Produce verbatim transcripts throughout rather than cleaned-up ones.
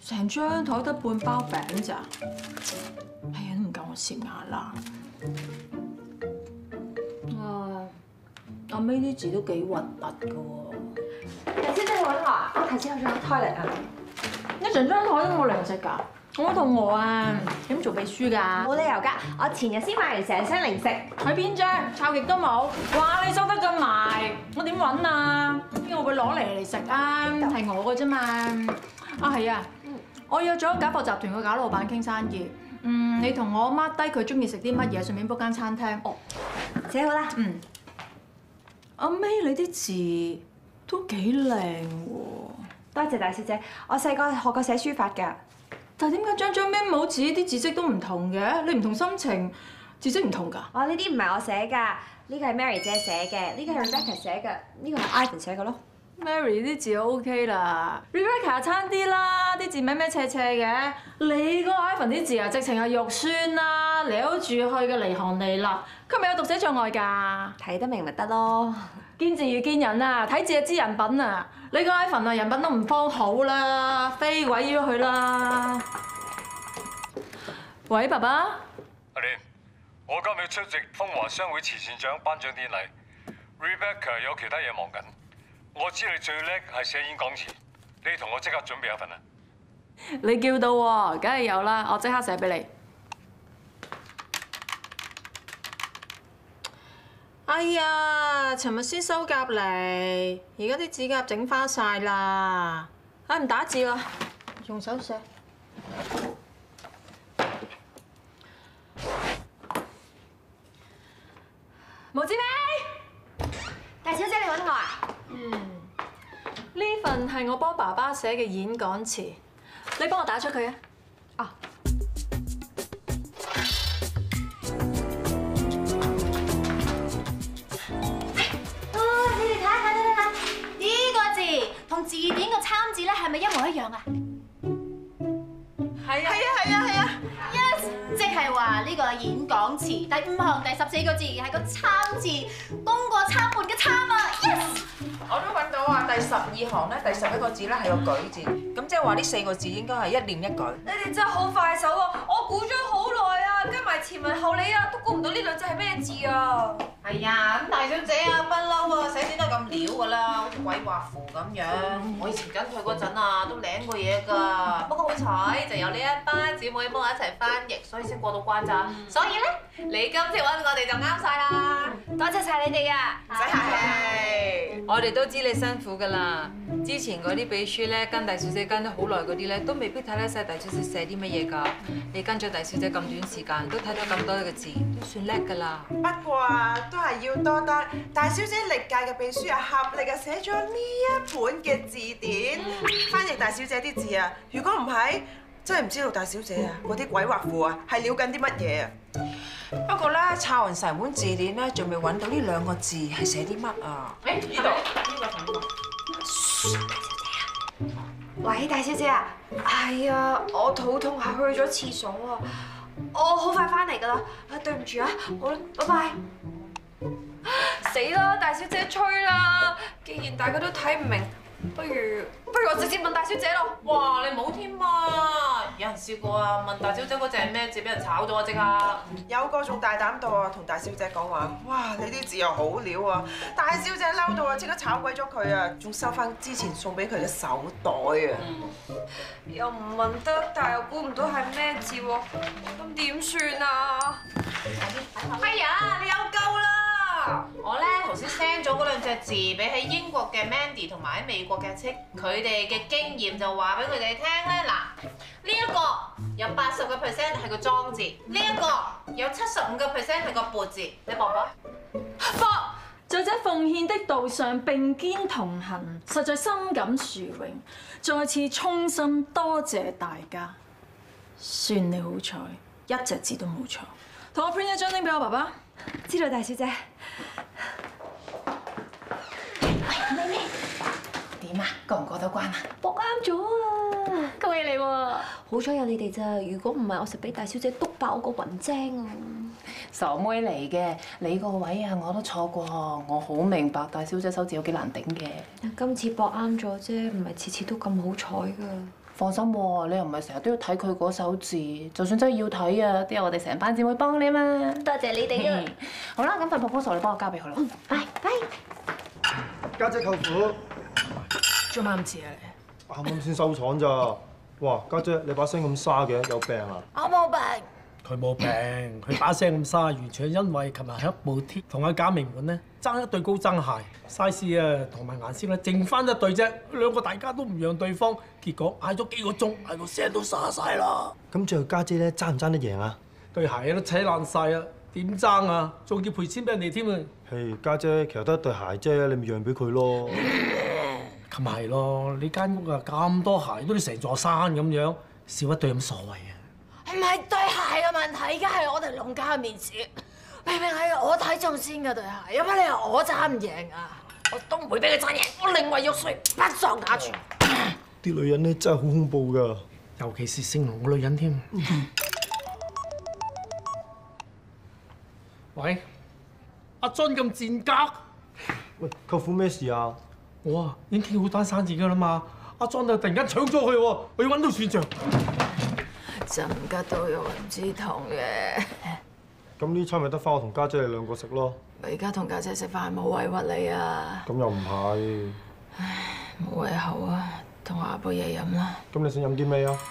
成張台得半包餅咋？哎呀，都唔夠我攝牙啦！啊，阿 May 啲字都幾核突㗎喎。 大小姐你揾我啊？我頭先有咗胎嚟啊！ 你成張台都冇零食㗎？我好肚餓啊！點做秘書㗎？ 冇理由㗎，我前日先買嚟成箱零食。 喺邊張？抄極都冇。哇！你收得咁埋，我點揾啊？邊個會攞嚟嚟食啊？係我㗎啫嘛。啊係啊，我約咗假貨集團個假老闆傾生意。嗯，你同我 mark 低佢中意食啲乜嘢，順便 book間餐廳。哦， 寫好啦。 嗯。阿 May 你啲字都幾靚喎。 多謝大小姐，我細個學過寫書法㗎。 但係點解張張 memo 紙啲字跡都唔同嘅？你唔同心情，字跡唔同㗎？ 哦，呢啲唔係我寫㗎，呢個係 Mary 姐寫嘅，呢個係 Rebecca 寫嘅，呢個係 Ivan 寫嘅咯。 Mary 啲字 OK 啦 ，Rebecca 差啲啦，啲字咩咩斜斜嘅。你個 Ivan 啲字啊，直情係肉酸啦，撩住去嘅離行離辣，佢咪有讀寫障礙㗎？ 睇得明咪得咯。 見字如見人啊，睇字就知人品啊！你個 Ivan 啊，人品都唔方好啦，飛鬼咗佢啦！喂，爸爸。 阿蓮，我今日出席風華商會慈善獎頒獎典禮 ，Rebecca 有其他嘢忙緊。我知你最叻係寫演講詞，你同我即刻準備一份啊！ 你叫到喎，梗係有啦，我即刻寫俾你。哎呀，尋日先收夾嚟，而家啲指甲整花晒啦，唉唔打字啦，用手寫。毛子薇， 大小姐你揾我啊？ 嗯，呢份係我幫爸爸寫嘅演講詞，你幫我打出佢啊。 哦。 字典個參字咧係咪一模一樣啊？ 係啊係啊係啊係啊 ！Yes， 即係話呢個演講詞第五行第十四個字係個參字，冬過參半嘅參啊 ！Yes， 我都揾到啊！第十二行咧，第十一個字咧係個舉字，咁即係話呢四個字應該係一念一舉。 你哋真係好快手啊！我估咗好耐啊，跟埋前文後理啊，都估唔到呢兩隻係咩字啊！ 係啊，咁大小姐啊，不嬲啊，寫字都係咁潦噶啦，好似鬼畫符咁樣。我以前跟佢嗰陣啊，都領過嘢㗎，不過好彩就有呢一班姊妹幫我一齊翻譯，所以先過到關咋。所以咧，你今次揾我哋就啱晒啦！ 多謝晒你哋啊！ 唔使客氣。 我哋都知你辛苦㗎啦。之前嗰啲秘書咧，跟大小姐跟咗好耐嗰啲咧，都未必睇得晒大小姐寫啲乜嘢㗎。你跟咗大小姐咁短時間，都睇到咁多嘅字，都算叻㗎啦。 不過啊，都係要多得大小姐歷屆嘅秘書啊，合力啊寫咗呢一本嘅字典，翻譯大小姐啲字啊。如果唔係，真係唔知道大小姐啊嗰啲鬼畫符啊係了緊啲乜嘢啊。 不過咧，抄完成本字典咧，仲未揾到呢兩個字係寫啲乜啊？誒，呢度呢個同呢個。 喂，大小姐啊，係啊，我肚痛下去咗廁所啊，我好快翻嚟㗎啦，啊對唔住啊，好啦，拜拜。死啦，大小姐吹啦！既然大家都睇唔明，不如不如我直接問大小姐咯。 哇，你冇添啊！有人試過啊，問大小姐嗰隻係咩字，俾人炒咗啊！即刻。 有個仲大膽到啊，同大小姐講話：哇，你啲字又好料啊！大小姐嬲到啊，即刻炒鬼咗佢啊，仲收翻之前送俾佢嘅手袋啊！ 又唔問得，但又估唔到係咩字喎，咁點算啊？ 哎呀，你有救啦！我咧頭先 send 咗嗰兩隻字俾喺英國嘅 Mandy 同埋喺美國嘅戚，佢哋嘅經驗就話俾佢哋聽咧，嗱，呢一個有八十個 percent 係個裝字，呢一個有七十五個 percent 係個撥字，你博唔博？ 博，在這奉獻的道上並肩同行，實在深感殊榮。再次衷心多謝大家，算你好彩，一隻字都冇錯。同我 print 一張拎俾我爸爸。 知道，大小姐。 喂，妹妹，點啊？過唔過到關啊？ 博啱咗啊！ 恭喜你喎！ 好彩有你哋咋，如果唔係，我實俾大小姐篤爆我個雲精啊！ 傻妹嚟嘅，你個位啊我都坐過，我好明白大小姐手指有幾難頂嘅。 今次博啱咗啫，唔係次次都咁好彩㗎。 放心喎，你又唔係成日都要睇佢嗰手字，就算真係要睇啊，都有我哋成班姊妹幫你嘛。 多謝你哋啊！ 好啦，咁份 proposal 你幫我交俾佢啦。拜拜。 家姐舅父， 做乜咁遲啊你？ 啱啱先收廠咋？哇，家姐你把聲咁沙嘅，有病啊？ 我冇病。 佢冇病，佢把聲咁沙，完全係因為琴日喺部鐵同阿賈明滿咧爭一對高踭鞋 ，size 啊同埋顏色咧剩翻一對啫，兩個大家都唔讓對方，結果嗌咗幾個鐘，嗌到聲都沙晒啦。 咁最後家姐咧爭唔爭得贏啊？ 對鞋都扯爛晒啊，點爭啊？仲要賠錢俾人哋添啊！ 嘿，家姐其實得一對鞋啫，你咪讓俾佢咯。 咁咪係咯，你間屋啊咁多鞋，都成座山咁樣，少一對有乜所謂啊？ 唔係對鞋嘅問題，而家係我哋農家嘅面子。明明係我睇中先嘅對鞋，有乜理由我爭唔贏啊？我都唔會俾佢爭贏，我寧為玉碎，不喪家傳。 啲女人咧真係好恐怖㗎， 尤其是姓龍嘅女人添。喂，阿俊咁賤格。 喂，舅父咩事啊？ 我啊已經傾好單生意㗎啦嘛，阿俊就突然間搶咗佢喎，我要揾到算賬。 針吉都有人之痛嘅。 咁呢餐咪得翻我同家姐你兩個食咯。 我而家同家姐食飯冇委屈你啊。 咁又唔係。 唉，冇胃口啊，同我阿杯嘢飲啦。 咁你想飲啲咩啊？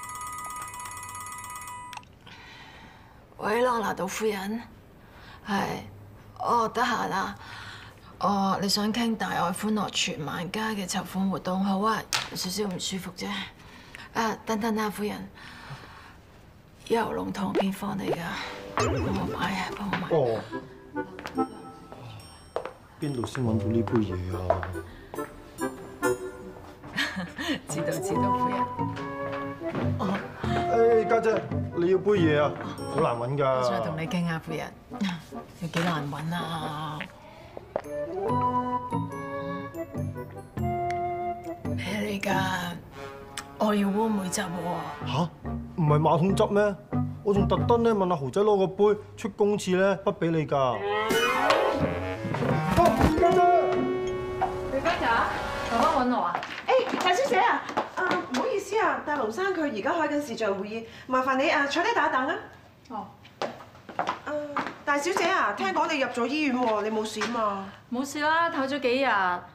喂，朗拿度夫人，係，哦，得閒啊。哦，你想傾大愛歡樂全萬家嘅籌款活動，好啊，有少少唔舒服啫。啊，等等啊，夫人。游龍堂邊方嚟㗎？幫我買啊！幫我買。 哦。邊度先揾到呢杯嘢啊？ 知道知道，夫人。 哦。誒，家姐，你要杯嘢啊？好難揾㗎。 我想同你傾下，夫人。有幾難揾啊？咩嚟㗎？我要烏梅汁喎。 嚇？唔係馬桶汁咩？我仲特登咧問阿豪仔攞個杯出公廁咧，不俾你㗎。家姐， 你家姐，爸爸揾我啊？ 誒，大小姐啊，啊唔好意思啊，大龍生佢而家開緊視像會議，麻煩你啊坐低打等啊。 哦。 啊，大小姐啊，聽講你入咗醫院喎，你冇事啊嘛？ 冇事啦，唞咗幾日。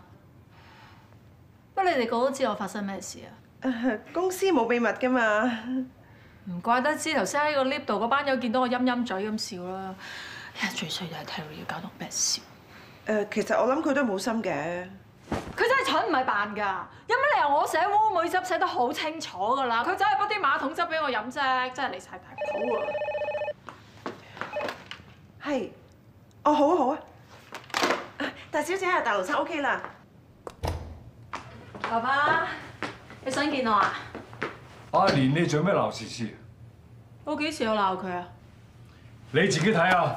不過你哋個個都知我發生咩事啊？ 公司冇秘密㗎嘛。 唔怪得知頭先喺個 lift 度嗰班友見到我陰陰嘴咁笑啦。最衰就係 Terry 要搞到俾人笑。 誒，其實我諗佢都冇心嘅。 佢真係蠢唔係扮㗎，有乜理由我寫烏梅汁寫得好清楚㗎啦？佢走去煲啲馬桶汁俾我飲啫，真係離晒大譜啊！ 係，哦好啊好啊。大小姐啊，大龍生 OK 啦。 爸爸，你想見我啊？ 阿蓮，你做咩鬧思思？ 我幾時有鬧佢啊？ 你自己睇下。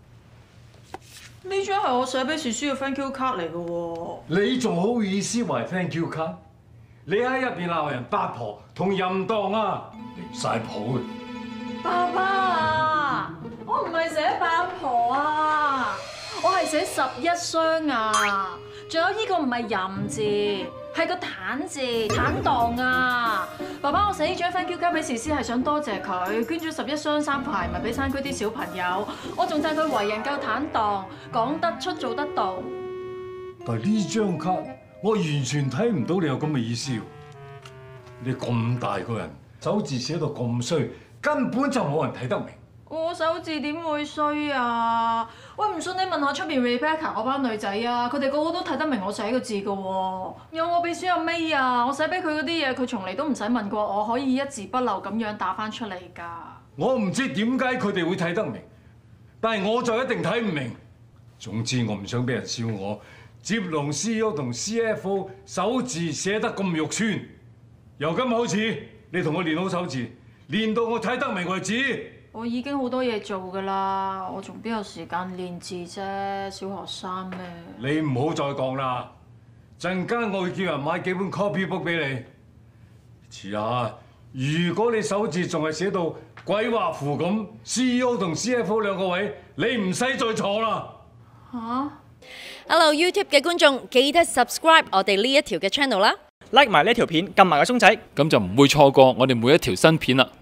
呢張係我寫俾思思嘅 thank you card 嚟嘅喎。 你仲好意思話 thank you card？你喺入邊鬧人八婆同淫蕩啊，離晒譜嘅。 爸爸啊，我唔係寫八婆啊，我係寫十一雙啊，仲有呢個唔係淫字，係個坦字，坦蕩啊！爸爸，我寫呢張 thank you card俾思思係想多謝佢，捐咗十一雙衫褲鞋襪俾山區啲小朋友，我仲讚佢為人夠坦蕩，講得出做得到。 但係呢張卡我完全睇唔到你有咁嘅意思喎！你咁大個人，手字寫到咁衰，根本就冇人睇得明。 我手字點會衰啊？喂，唔信你問下出邊 Rebecca 嗰班女仔啊，佢哋個個都睇得明我寫個字㗎喎。有我秘書阿 May 啊，我寫俾佢嗰啲嘢，佢從嚟都唔使問過我，可以一字不漏咁樣打翻出嚟㗎。 我唔知點解佢哋會睇得明，但係我就一定睇唔明。總之我唔想俾人笑我接龍 C E O 同 C F O 手字寫得咁肉酸。由今開始，你同我練好手字，練到我睇得明為止。 我已經好多嘢做㗎啦，我仲邊有時間練字啫？小學生咩？ 你唔好再講啦！陣間我會叫人買幾本 copy book 俾你。遲下，如果你手字仲係寫到鬼畫符咁 ，C E O 同 C F O 兩個位，你唔使再坐啦。 嚇 ！Hello YouTube 嘅觀眾，記得 subscribe 我哋呢一條嘅 channel 啦。 like 埋呢條片，撳埋個鐘仔， 咁就唔會錯過我哋每一條新片啦。